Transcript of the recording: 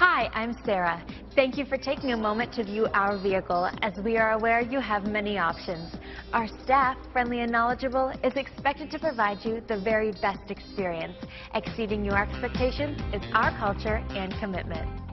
Hi, I'm Sarah. Thank you for taking a moment to view our vehicle, as we are aware you have many options. Our staff, friendly and knowledgeable, is expected to provide you the very best experience. Exceeding your expectations is our culture and commitment.